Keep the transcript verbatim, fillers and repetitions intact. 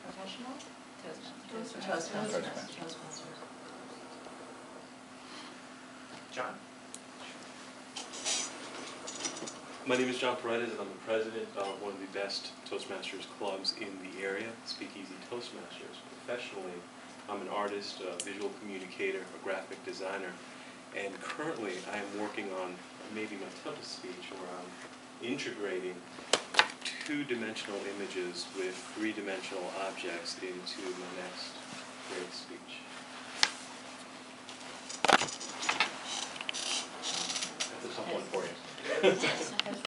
professional? Toastmaster. Toastmaster. Toastmaster. Toastmaster. John? My name is John Paredes, and I'm the president of one of the best Toastmasters clubs in the area, Speakeasy Toastmasters. Professionally, I'm an artist, a visual communicator, a graphic designer, and currently I am working on maybe my Tempest speech, where I'm integrating two-dimensional images with three-dimensional objects into my next great speech. That's a tough one for you.